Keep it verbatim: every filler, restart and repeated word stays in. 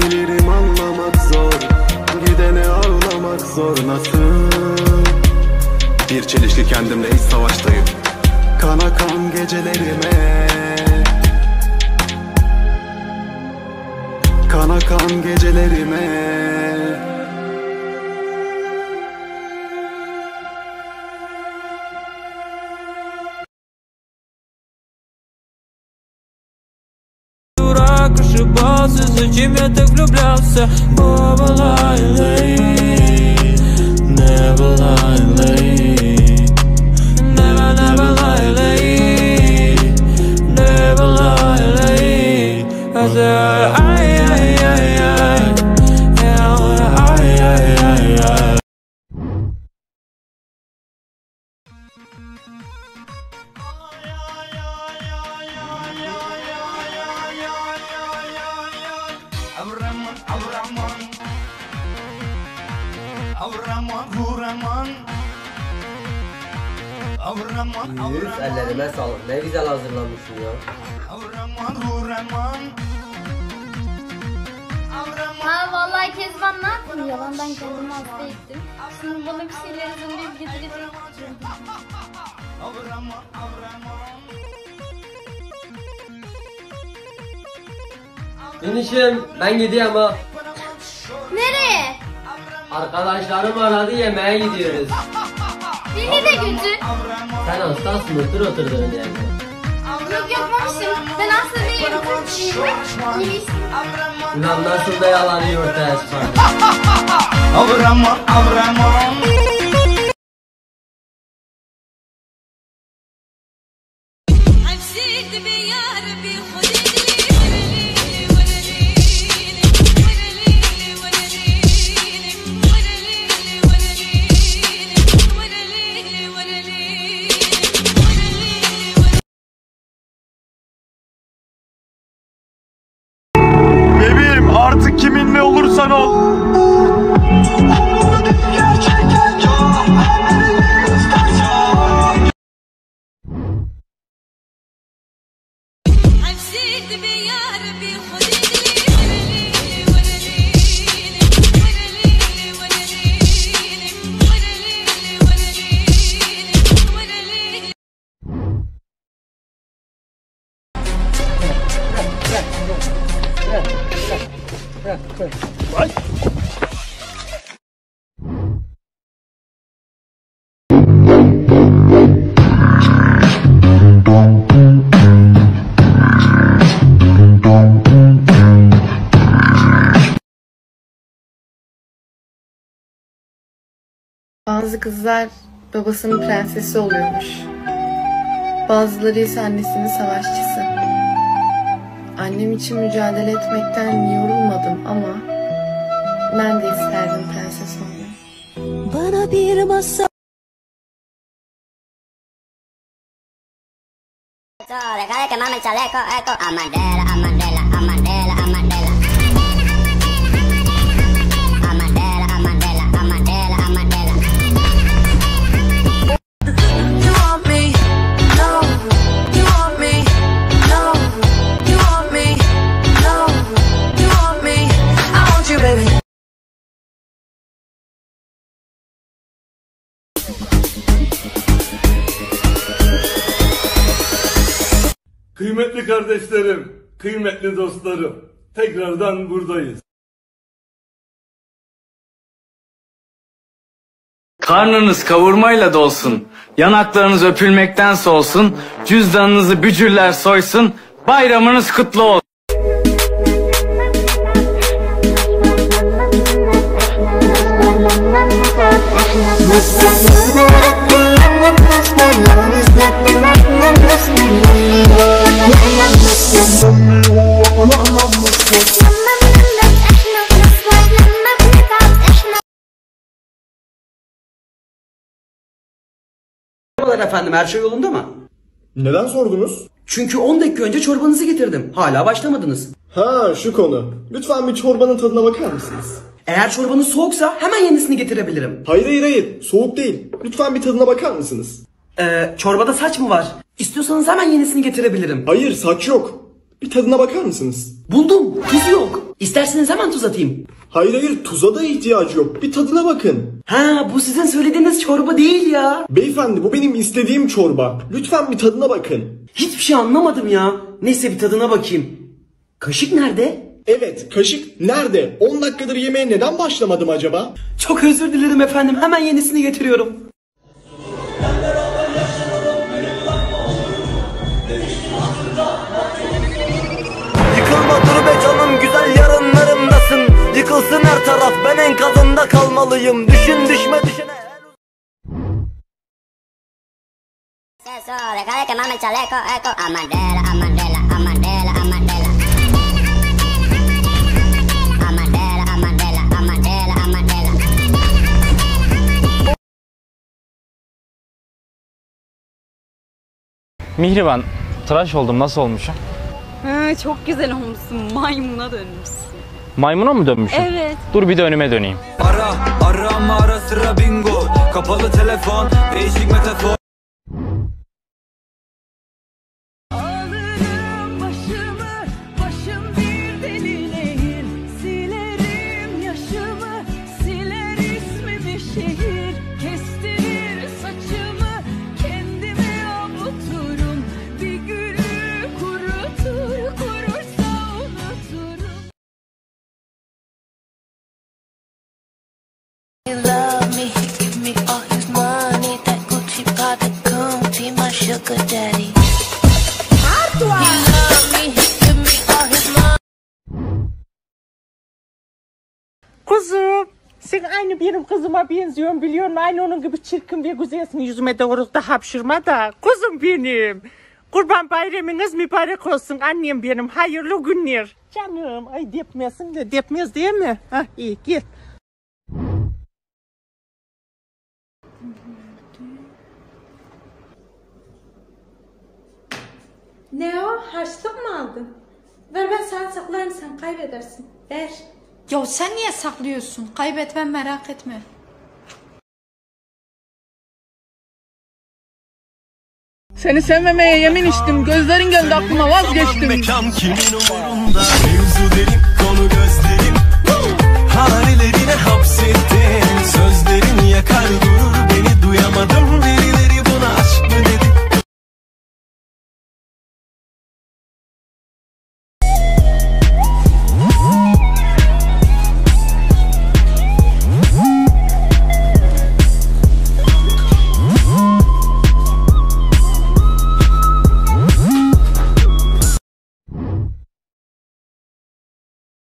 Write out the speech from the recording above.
Bilirim anlamak zor, gidene ağlamak zor. Nasıl? Bir çelişki kendimle hiç savaştayım. Kana kan gecelerime, kana kan gecelerime. Ошибался, зачем я так влюблялся? О, была лей, не была лей, never, never lie lay, never lie lay. I said, ay, ay, ay, ay, yeah, ay, ay, ay, ay. Avraman, avraman, avraman, vuraman, avraman, Yüz ellerime sağlık. Ne güzel hazırlanmışsın ya. avraman, vuraman, avraman. Ha vallahi Kezban ne yaptın? Yalandan kendimi hasta ettim. Şimdi bana bir şeyler hazırlayıp getirecek. Avraman, avraman. Minişim ben gidiyorum ha. Nereye? Arkadaşlarım aradı, yemeğe gidiyoruz. Beni de götür. Sen hastasın, otur oturduğun yerde. Yok yapmamışım. Ben hasta değilim. Bak iyisin. Ulan nasıl da yalanı ortaya çıkardın. Avraman, avraman. Bebeğim artık kiminle olursan ol. Bazı kızlar babasının prensesi oluyormuş. Bazıları ise annesinin savaşçısı. Annem için mücadele etmekten yorulmadım ama ben de isterdim prenses olmayı. Bana bir masal Deja de quemarme el chaleco, eco. Amadela, amadela, amadela, amadela. Amadela, amadela, amadela, amadela. You want me? No. You want me? No. You want me? No. You want me? I want you, baby. Kıymetli kardeşlerim, kıymetli dostlarım, tekrardan buradayız. Karnınız kavurmayla dolsun, yanaklarınız öpülmekten solsun, cüzdanınızı bücürler soysun, bayramınız kutlu olsun. Merhabalar efendim, her şey yolunda mı? Neden sordunuz? Çünkü on dakika önce çorbanızı getirdim. Hala başlamadınız. Ha, şu konu. Lütfen bir çorbanın tadına bakar mısınız? Eğer çorbanız soğuksa hemen yenisini getirebilirim. Hayır hayır hayır, soğuk değil. Lütfen bir tadına bakar mısınız? Ee, çorbada saç mı var? İstiyorsanız hemen yenisini getirebilirim. Hayır, saç yok. Bir tadına bakar mısınız? Buldum. Tuz yok. İsterseniz hemen tuz atayım. Hayır hayır, tuza da ihtiyacı yok. Bir tadına bakın. Ha, bu sizin söylediğiniz çorba değil ya. Beyefendi, bu benim istediğim çorba. Lütfen bir tadına bakın. Hiçbir şey anlamadım ya. Neyse bir tadına bakayım. Kaşık nerede? Evet, kaşık nerede? on dakikadır yemeğe neden başlamadım acaba? Çok özür dilerim efendim. Hemen yenisini getiriyorum. Yıkılma dur be canım, güzel yarınlarımdasın. Yıkılsın her taraf, ben enkazında kalmalıyım. Düşün düşme düşene. Eso, deja de quemarme el chaleco, eco. Amandela, Amandela, Amandela, Amandela. Amandela, Amandela, Amandela, Amandela. Mihriban, tıraş oldum, nasıl olmuşum? Ha, çok güzel olmuşsun. Maymuna dönmüşsün. Maymuna mı dönmüşüm? Evet. Dur bir de önüme döneyim. Ara, arama ara sıra bingo. Kapalı telefon, değişik metafor. Alırım başımı, başım bir deli nehir. Silerim yaşımı, siler ismimi şehir. Kestirir saçımı, kendimi avuturum. Bir gülü kurutur, kurursa unuturum. He love me, he give me all his money. That Gucci Prada Gucci, my sugar daddy. He love me, he give me all his money. Kuzum, sen aynı benim kızıma benziyorsun biliyorsun. Aynı onun gibi çirkin ve güzelsin. Yüzüme doğru da hapşırma da. Kuzum benim. Kurban bayramınız mübarek olsun annem benim. Hayırlı günler. Canım, ay depmesin de depmez değil mi? Hah iyi gel. Ne o? Harçlık mı aldın? Ver, ben sana saklarım, sen kaybedersin. Ver. Ya sen niye saklıyorsun? Kaybetmem, merak etme. Seni sevmemeye yemin içtim. Gözlerin geldi aklıma, vazgeçtim. Mekan kimin umurunda? Mevzu derin